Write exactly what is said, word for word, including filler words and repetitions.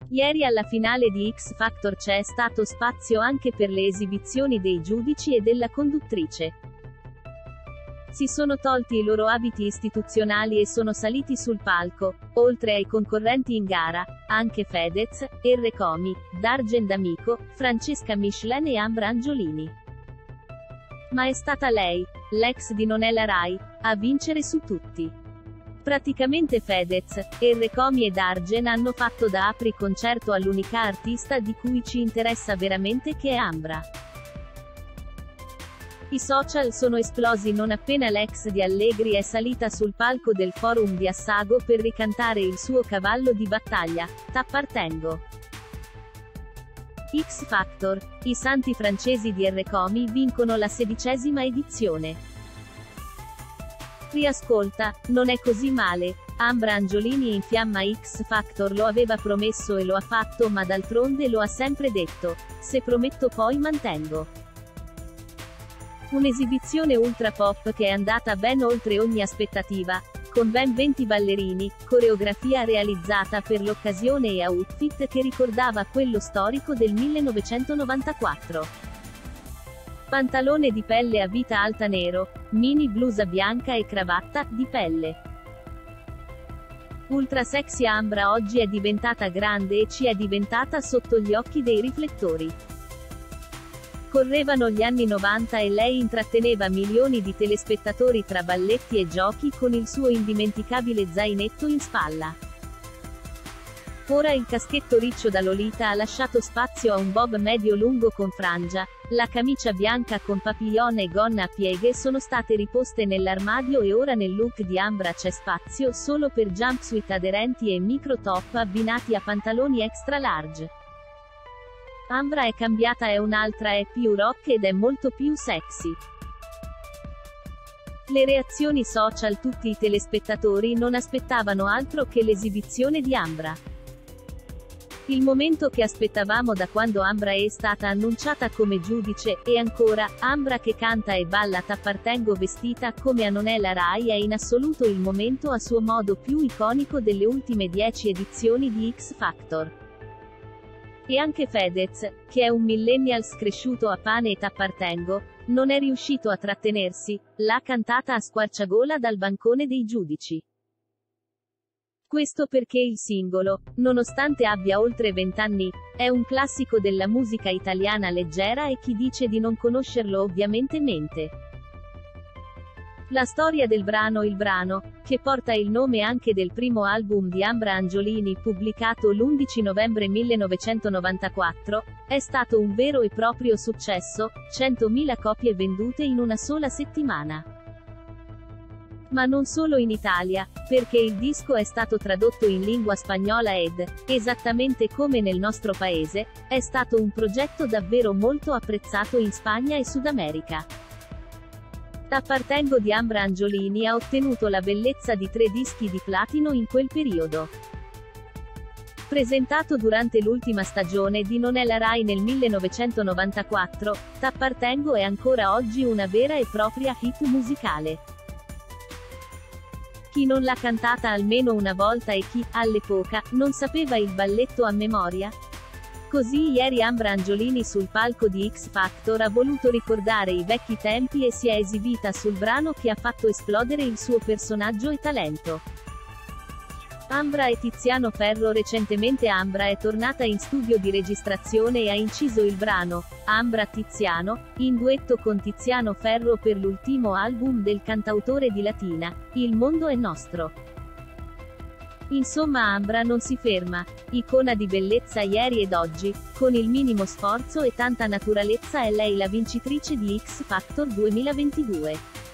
Ieri alla finale di X Factor c'è stato spazio anche per le esibizioni dei giudici e della conduttrice. Si sono tolti i loro abiti istituzionali e sono saliti sul palco, oltre ai concorrenti in gara, anche Fedez, Errecomi, Dargen D'Amico, Francesca Michelin e Ambra Angiolini. Ma è stata lei, l'ex di Nonella Rai, a vincere su tutti. Praticamente Fedez, Errecomi e Dargen hanno fatto da apri concerto all'unica artista di cui ci interessa veramente, che è Ambra. I social sono esplosi non appena l'ex di Allegri è salita sul palco del Forum di Assago per ricantare il suo cavallo di battaglia, T'appartengo. X Factor, i santi francesi di Errecomi vincono la sedicesima edizione. Riascolta, non è così male. Ambra Angiolini infiamma X Factor, lo aveva promesso e lo ha fatto, ma d'altronde lo ha sempre detto: se prometto poi mantengo. Un'esibizione ultra pop che è andata ben oltre ogni aspettativa, con ben venti ballerini, coreografia realizzata per l'occasione e outfit che ricordava quello storico del millenovecentonovantaquattro. Pantalone di pelle a vita alta nero, mini blusa bianca e cravatta, di pelle. Ultra sexy Ambra oggi è diventata grande e ci è diventata sotto gli occhi dei riflettori. Correvano gli anni novanta e lei intratteneva milioni di telespettatori tra balletti e giochi con il suo indimenticabile zainetto in spalla. Ora il caschetto riccio da Lolita ha lasciato spazio a un bob medio-lungo con frangia, la camicia bianca con papillon e gonna a pieghe sono state riposte nell'armadio e ora nel look di Ambra c'è spazio solo per jumpsuit aderenti e micro top abbinati a pantaloni extra large. Ambra è cambiata, è un'altra, è più rock ed è molto più sexy. Le reazioni social, tutti i telespettatori non aspettavano altro che l'esibizione di Ambra. Il momento che aspettavamo da quando Ambra è stata annunciata come giudice, e ancora, Ambra che canta e balla T'appartengo vestita come a Nonella Rai è in assoluto il momento a suo modo più iconico delle ultime dieci edizioni di X Factor. E anche Fedez, che è un millennials cresciuto a pane e T'appartengo, non è riuscito a trattenersi, l'ha cantata a squarciagola dal bancone dei giudici. Questo perché il singolo, nonostante abbia oltre vent'anni, è un classico della musica italiana leggera e chi dice di non conoscerlo ovviamente mente. La storia del brano, il brano, che porta il nome anche del primo album di Ambra Angiolini pubblicato l'undici novembre millenovecentonovantaquattro, è stato un vero e proprio successo, centomila copie vendute in una sola settimana. Ma non solo in Italia, perché il disco è stato tradotto in lingua spagnola ed, esattamente come nel nostro paese, è stato un progetto davvero molto apprezzato in Spagna e Sud America. T'appartengo di Ambra Angiolini ha ottenuto la bellezza di tre dischi di platino in quel periodo. Presentato durante l'ultima stagione di Nonella Rai nel millenovecentonovantaquattro, T'appartengo è ancora oggi una vera e propria hit musicale. Chi non l'ha cantata almeno una volta e chi, all'epoca, non sapeva il balletto a memoria? Così ieri Ambra Angiolini sul palco di X Factor ha voluto ricordare i vecchi tempi e si è esibita sul brano che ha fatto esplodere il suo personaggio e talento. Ambra e Tiziano Ferro. Recentemente Ambra è tornata in studio di registrazione e ha inciso il brano Ambra Tiziano, in duetto con Tiziano Ferro per l'ultimo album del cantautore di Latina, Il mondo è nostro. Insomma Ambra non si ferma, icona di bellezza ieri ed oggi, con il minimo sforzo e tanta naturalezza è lei la vincitrice di X Factor duemilaventidue.